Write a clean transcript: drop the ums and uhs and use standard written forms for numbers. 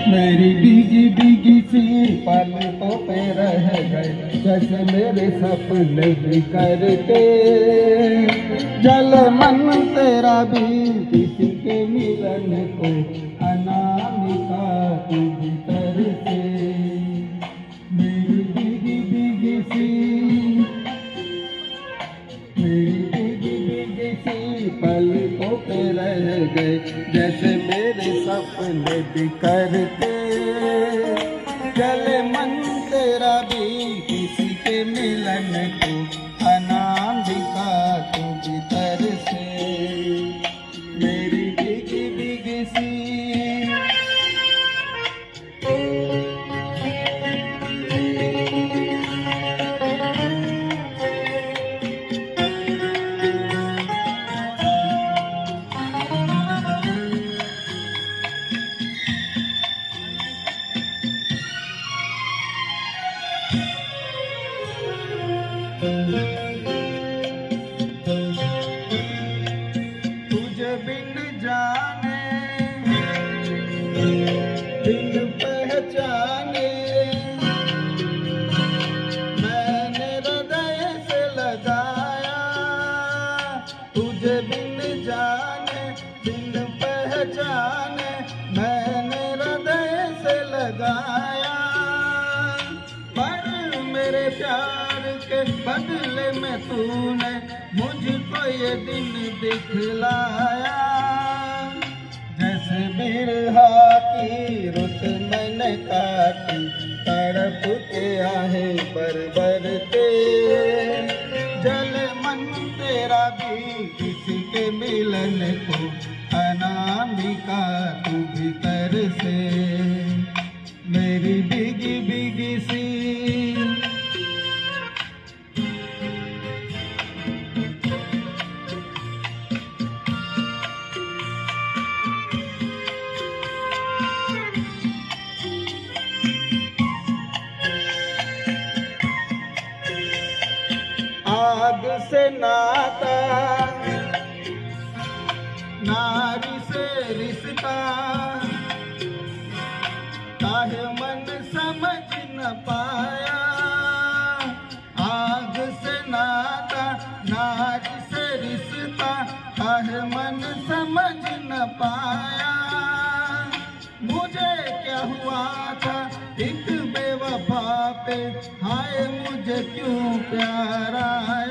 मेरी भीगी भीगी सी पलकों पे रह गए जैसे मेरे सपने बिखर के। जल मन तेरा भी किसी के मिलन को अनामिका तू भीतर से। मेरी भीगी भीगी सी पलकों पे रह गए जैसे मेरे सपने बिखर के। चले मन तेरा भी किसी के मिलन को अनामिका तू भीतर से। मेरी भीगी भीगी सी तुझे बिन जाने बिन पहचाने मैंने हृदय से लगाया। तुझे बिन जाने बिन पहचाने मैंने हृदय से लगाया। पर मेरे प्यार के बदले में तूने मुझको ये दिन दिखलाया। जैसे बिरहा की रुत मैंने काटी तड़प के आहे बर के। जल मन तेरा भी किसी के मिलन को अनामिका तू भीतर से। मेरी भीगी भीगी सी आग से नाता नारी से रिश्ता काहे मन समझ न पाया। आग से नाता नारी से रिश्ता काहे मन समझ न पाया। मुझे क्या हुआ था एक बेवफा पे हाय मुझे क्यों प्यार आया।